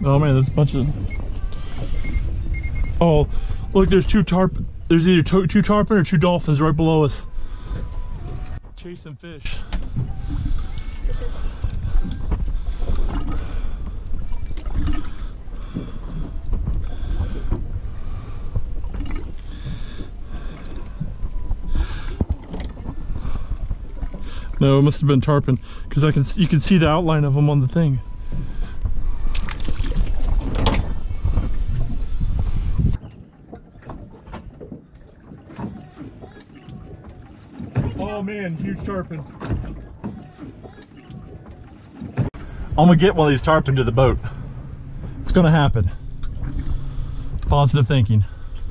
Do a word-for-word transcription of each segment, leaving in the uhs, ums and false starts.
Oh man, there's a bunch of... Oh, look, there's two tarp. There's either two, two tarpon or two dolphins right below us. Chasing fish. No, it must have been tarpon because I can you can see the outline of them on the thing. Oh man, huge tarpon. I'm gonna get one of these tarpon to the boat. It's gonna happen. Positive thinking.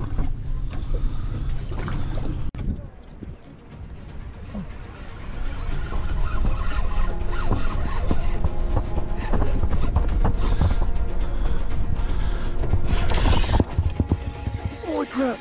Holy crap.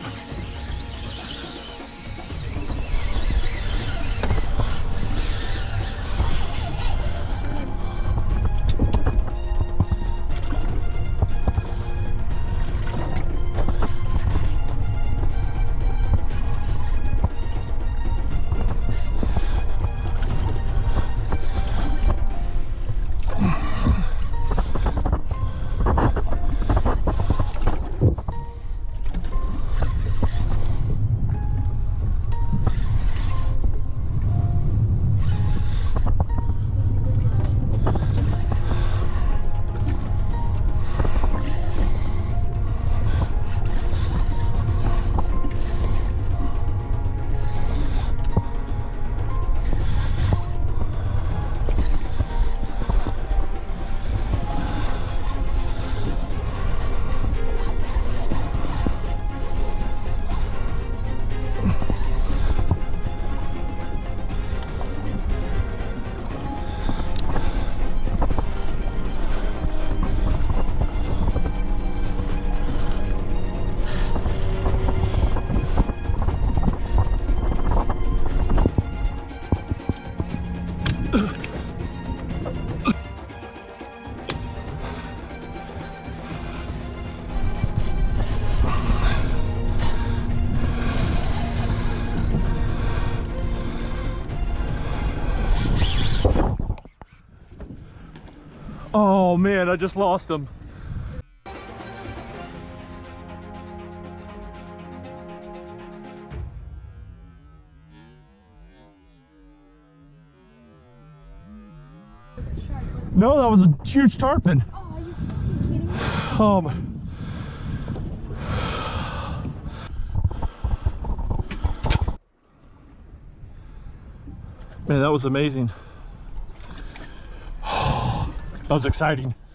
Oh man, I just lost him. No, that was a huge tarpon. Oh, are you fucking kidding me? Um, man, that was amazing. That was exciting.